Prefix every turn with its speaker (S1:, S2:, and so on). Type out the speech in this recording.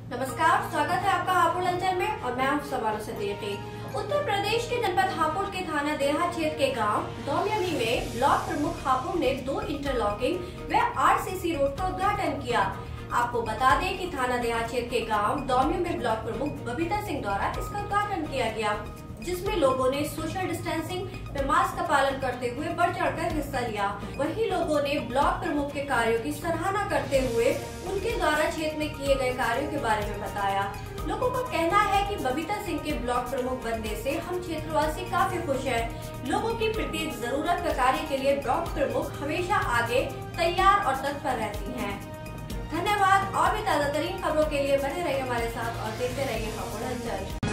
S1: नमस्कार, स्वागत है आपका हापुड़ अंचल में और मैं हूं सवालों से देती। उत्तर प्रदेश के जनपद हापुड़ के थाना देहा क्षेत्र के गांव दौमियानी में ब्लॉक प्रमुख हापुड़ ने 2 इंटरलॉकिंग व आरसीसी रोड का उद्घाटन किया। आपको बता दें कि थाना देहा क्षेत्र के गांव दौमिया में ब्लॉक प्रमुख बबीता सिंह द्वारा इसका उद्घाटन किया गया, जिसमें लोगों ने सोशल डिस्टेंसिंग व मास्क का पालन करते हुए बढ़ चढ़कर हिस्सा लिया। वहीं लोगों ने ब्लॉक प्रमुख के कार्यों की सराहना करते हुए उनके द्वारा क्षेत्र में किए गए कार्यों के बारे में बताया। लोगों का कहना है कि बबीता सिंह के ब्लॉक प्रमुख बनने से हम क्षेत्रवासी काफी खुश हैं। लोगों की प्रत्येक जरूरत का कार्य के लिए ब्लॉक प्रमुख हमेशा आगे तैयार और तत्पर रहती हैं। धन्यवाद। और भी ताजा तरीन खबरों के लिए बने रहिए हमारे साथ और देखते रहिए हापुड़ अंचल।